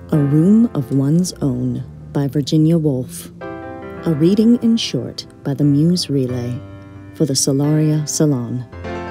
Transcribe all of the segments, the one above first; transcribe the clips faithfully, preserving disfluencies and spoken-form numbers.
A Room of One's Own by Virginia Woolf. A reading in short by the Muse Reelay for the Solaria Salon.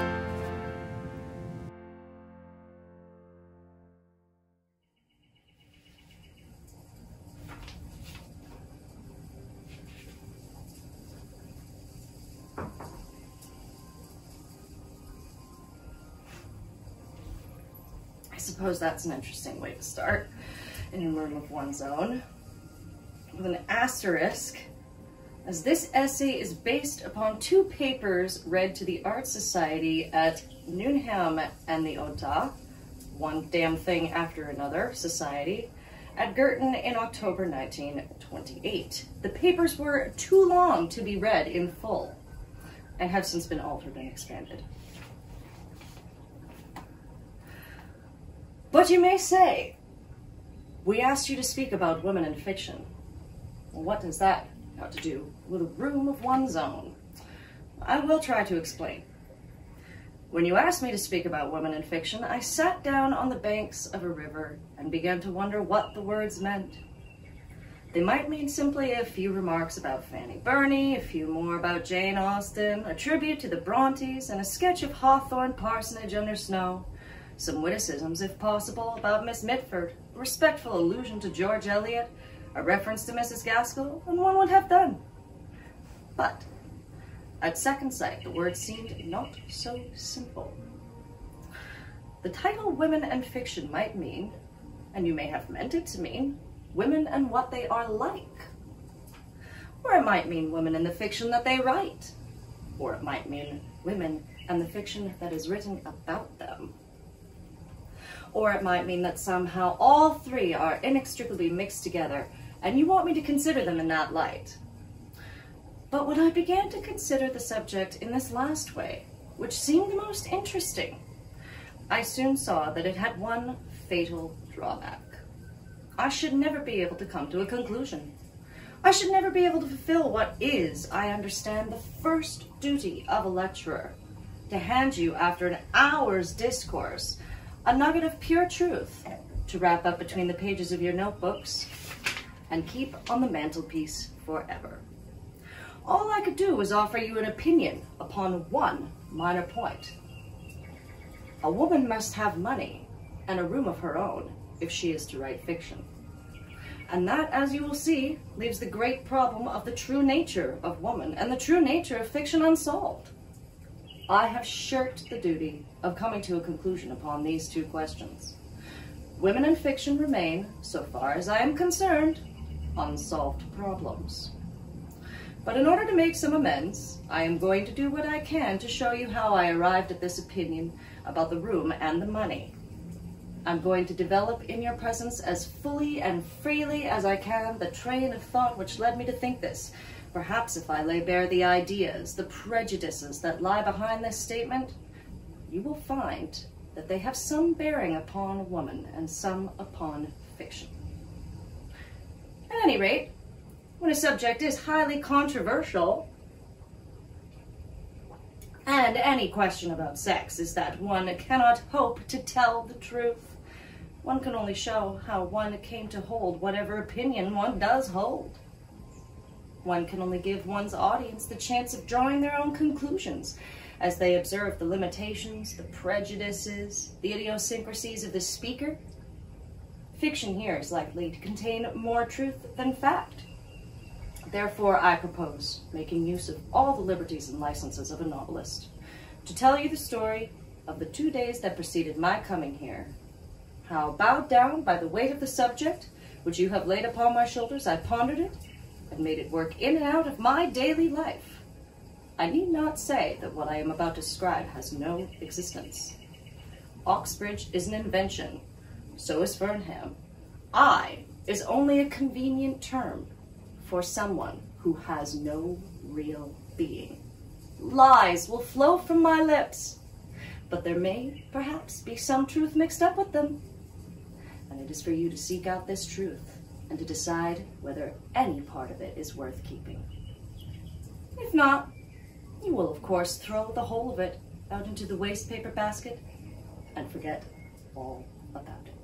I suppose that's an interesting way to start, in a room of one's own, with an asterisk, as this essay is based upon two papers read to the Art Society at Newnham and the Ota, One Damn Thing After Another Society, at Girton in October nineteen twenty-eight. The papers were too long to be read in full, and have since been altered and expanded. But you may say, we asked you to speak about women in fiction. Well, what does that have to do with a room of one's own? I will try to explain. When you asked me to speak about women in fiction, I sat down on the banks of a river and began to wonder what the words meant. They might mean simply a few remarks about Fanny Burney, a few more about Jane Austen, a tribute to the Brontes, and a sketch of Hawthorne Parsonage under snow. Some witticisms, if possible, about Miss Mitford, a respectful allusion to George Eliot, a reference to Missus Gaskell, and one would have done. But, at second sight, the words seemed not so simple. The title Women and Fiction might mean, and you may have meant it to mean, women and what they are like. Or it might mean women and the fiction that they write. Or it might mean women and the fiction that is written about them. Or it might mean that somehow all three are inextricably mixed together, and you want me to consider them in that light. But when I began to consider the subject in this last way, which seemed the most interesting, I soon saw that it had one fatal drawback. I should never be able to come to a conclusion. I should never be able to fulfill what is, I understand, the first duty of a lecturer, to hand you, after an hour's discourse, a nugget of pure truth to wrap up between the pages of your notebooks and keep on the mantelpiece forever. All I could do was offer you an opinion upon one minor point. A woman must have money and a room of her own if she is to write fiction. And that, as you will see, leaves the great problem of the true nature of woman and the true nature of fiction unsolved. I have shirked the duty of coming to a conclusion upon these two questions. Women in fiction remain, so far as I am concerned, unsolved problems. But in order to make some amends, I am going to do what I can to show you how I arrived at this opinion about the room and the money. I'm going to develop in your presence as fully and freely as I can the train of thought which led me to think this. Perhaps if I lay bare the ideas, the prejudices that lie behind this statement, you will find that they have some bearing upon woman and some upon fiction. At any rate, when a subject is highly controversial, and any question about sex is that one cannot hope to tell the truth, one can only show how one came to hold whatever opinion one does hold. One can only give one's audience the chance of drawing their own conclusions as they observe the limitations, the prejudices, the idiosyncrasies of the speaker. Fiction here is likely to contain more truth than fact. Therefore, I propose making use of all the liberties and licenses of a novelist to tell you the story of the two days that preceded my coming here, how, bowed down by the weight of the subject which you have laid upon my shoulders, I pondered it and made it work in and out of my daily life. I need not say that what I am about to describe has no existence. Oxbridge is an invention, so is Fernham. I is only a convenient term for someone who has no real being. Lies will flow from my lips, but there may perhaps be some truth mixed up with them. And it is for you to seek out this truth and to decide whether any part of it is worth keeping. If not, you will of course throw the whole of it out into the waste paper basket and forget all about it.